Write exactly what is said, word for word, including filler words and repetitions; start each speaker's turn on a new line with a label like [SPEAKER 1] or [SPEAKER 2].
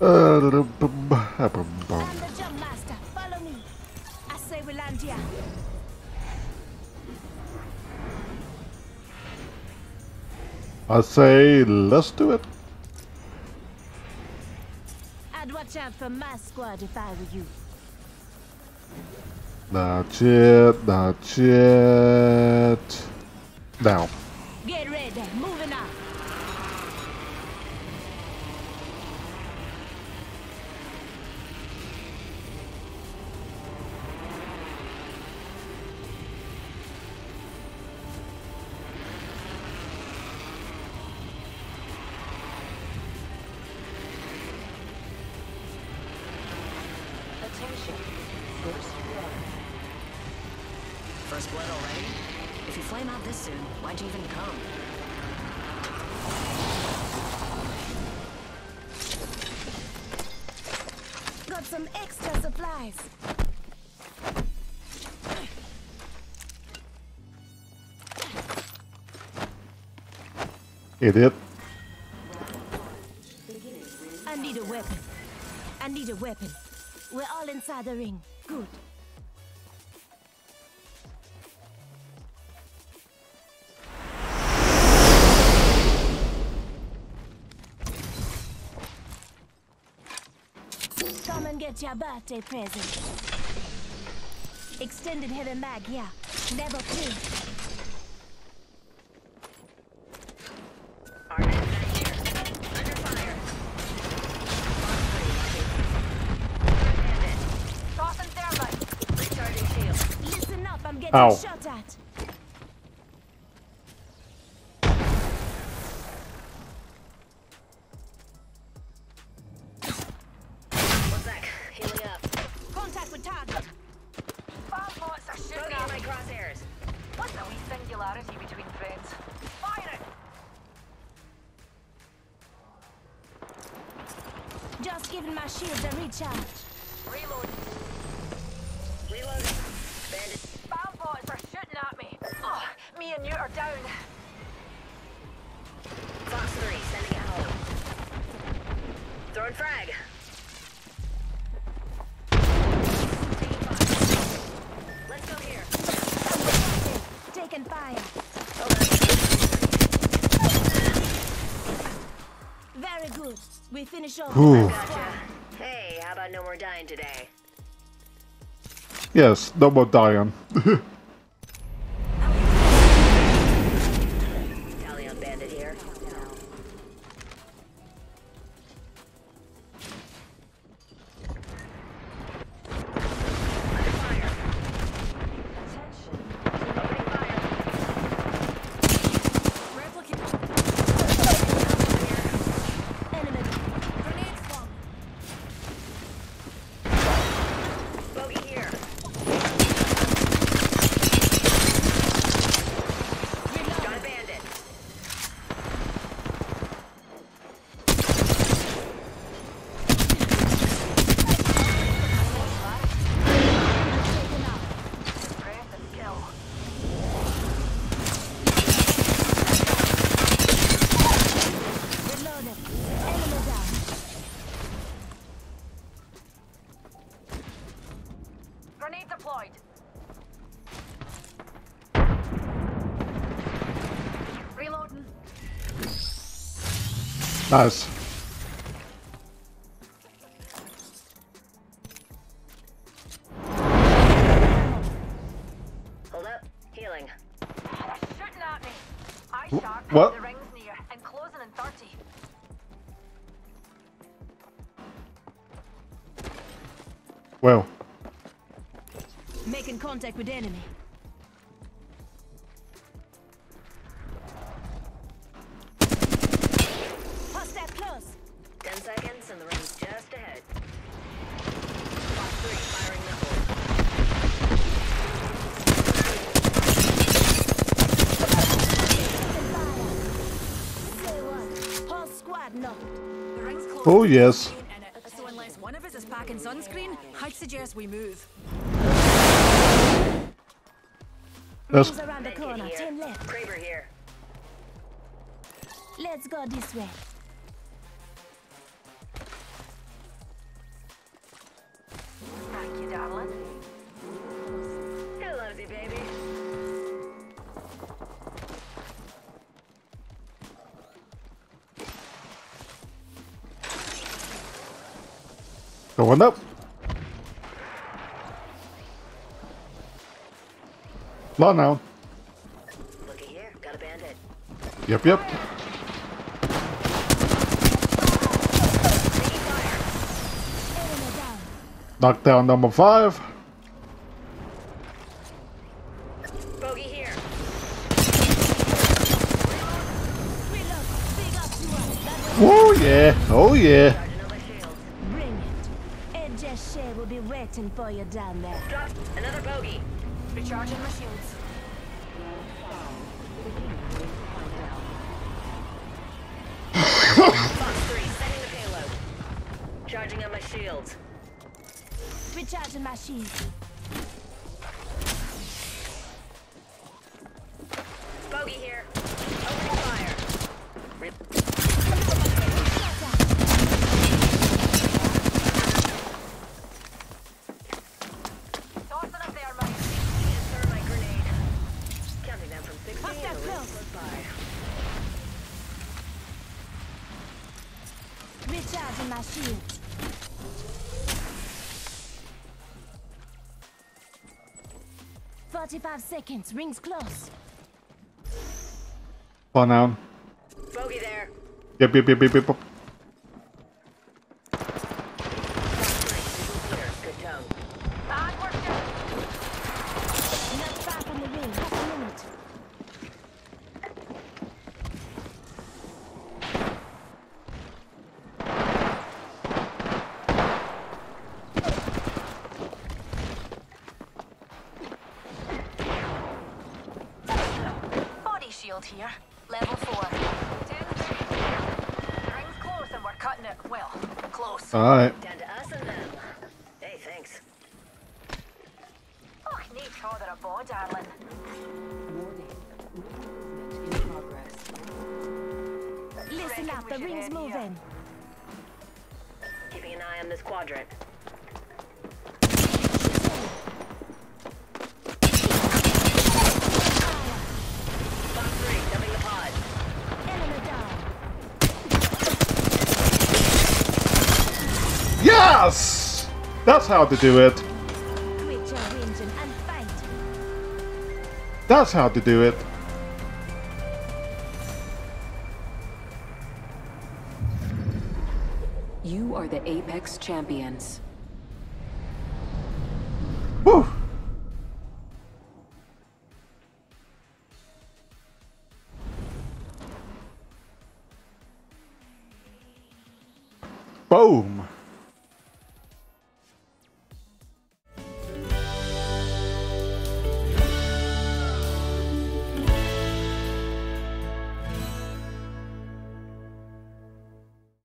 [SPEAKER 1] Uh, bum, bum,
[SPEAKER 2] I'm the jump master. Follow me. I say we land here.
[SPEAKER 1] I say, let's do it.
[SPEAKER 2] I'd watch out for my squad if I were you.
[SPEAKER 1] Not yet, not yet. Now.
[SPEAKER 2] Get ready. Moving up.
[SPEAKER 3] Attention. First blood. First blood already? If you flame out this soon, why'd you even come?
[SPEAKER 2] Got some extra supplies.
[SPEAKER 1] Idiot.
[SPEAKER 2] I need a weapon. I need a weapon. We're all inside the ring. Good. Come and get your birthday present. Extended heavy mag here. Never clean. Listen up, I'm getting
[SPEAKER 1] Ow.
[SPEAKER 2] shot at.
[SPEAKER 3] What's that? Healing up.
[SPEAKER 2] Contact with target.
[SPEAKER 3] Bots are shooting at my crosshairs.
[SPEAKER 4] What's a wee singularity between friends? Fire it!
[SPEAKER 2] Just giving my shields a recharge.
[SPEAKER 4] Reload.
[SPEAKER 3] Reloading. Bandit.
[SPEAKER 4] Spam bots are shooting at me. Oh, me and you are down.
[SPEAKER 3] Fox three, sending it home. Throwing frag. Let's go here.
[SPEAKER 2] Taking fire. Very good. We finish off.
[SPEAKER 1] Whew.
[SPEAKER 3] Gotcha. Hey, how about no more dying today?
[SPEAKER 1] Yes, no more dying.
[SPEAKER 3] Talion bandit here. Under fire.
[SPEAKER 4] Attention.
[SPEAKER 3] Opening fire.
[SPEAKER 4] Replicate.
[SPEAKER 2] Enemy. Grenade bomb.
[SPEAKER 3] Bogey here. Got a bandit.
[SPEAKER 2] Taken out.
[SPEAKER 4] Breath and kill.
[SPEAKER 2] Reloaded. Enemy down.
[SPEAKER 4] Grenade deployed. Reloading.
[SPEAKER 1] Nice.
[SPEAKER 3] Hold up. Healing.
[SPEAKER 4] They're shooting at me. Eye
[SPEAKER 1] Wh-
[SPEAKER 4] sharp.
[SPEAKER 1] what?
[SPEAKER 4] The ring's near and closing in thirty.
[SPEAKER 1] Well,
[SPEAKER 2] Making contact with enemy. Hostile close.
[SPEAKER 3] Ten seconds and the ring's just ahead. Fox three, firing missile.
[SPEAKER 2] Say what? Whole squad knocked.
[SPEAKER 5] The ring's close.
[SPEAKER 1] oh yes.
[SPEAKER 5] So unless one of us is packing sunscreen, I'd suggest we move.
[SPEAKER 1] Let's
[SPEAKER 2] Rings around the
[SPEAKER 3] Bandit
[SPEAKER 2] corner.
[SPEAKER 3] here.
[SPEAKER 2] Ten left.
[SPEAKER 3] Kraber here.
[SPEAKER 2] Let's go this way.
[SPEAKER 4] Thank you, darling.
[SPEAKER 3] He loves you, baby.
[SPEAKER 1] Going up. Law now.
[SPEAKER 3] Looky here, got a bandit.
[SPEAKER 1] Yep, yep.
[SPEAKER 3] Taking fire.
[SPEAKER 2] Enemy down.
[SPEAKER 1] Knockdown number five.
[SPEAKER 3] Bogey here.
[SPEAKER 2] Reload. Big up to us. That was
[SPEAKER 1] Oh yeah. Oh yeah.
[SPEAKER 3] Charging on my shields.
[SPEAKER 2] bring it. Ed Just Shea will be waiting for you down there.
[SPEAKER 3] Drop another bogey.
[SPEAKER 4] Recharging my shields.
[SPEAKER 3] Fox three, setting the payload. Charging on my shields.
[SPEAKER 2] Recharging my shield.
[SPEAKER 3] Bogey here. Opening fire. Re-
[SPEAKER 4] Tossing up there, mate.
[SPEAKER 3] Thermite grenade. Counting down from sixty.
[SPEAKER 2] Pop that
[SPEAKER 3] and the
[SPEAKER 2] close.
[SPEAKER 3] rings close by.
[SPEAKER 2] Recharging my shield. Forty-five seconds. Rings close.
[SPEAKER 1] Law now.
[SPEAKER 3] Bogey there.
[SPEAKER 1] Yep, yep, yep, yep, yep.
[SPEAKER 3] Fox three, here. Good tone.
[SPEAKER 4] And we're good.
[SPEAKER 2] Not far from the ring. Half a minute.
[SPEAKER 4] Body shield here. Level four. Ten seconds. Ring's close and we're cutting it. Well, close.
[SPEAKER 1] Alright.
[SPEAKER 3] Down to us and them. Hey, thanks.
[SPEAKER 4] Oh, neat father a boy, darling.
[SPEAKER 2] Listen up. The
[SPEAKER 4] we should
[SPEAKER 2] ring's
[SPEAKER 4] head here.
[SPEAKER 2] moving.
[SPEAKER 3] Keeping an eye on this quadrant. Fox three, dumping the pod.
[SPEAKER 2] Enemy down.
[SPEAKER 1] Yes! That's how to do it.
[SPEAKER 2] Quit your whinging and fight.
[SPEAKER 1] That's how to do it.
[SPEAKER 6] You are the Apex Champions.
[SPEAKER 1] Whew. Boom.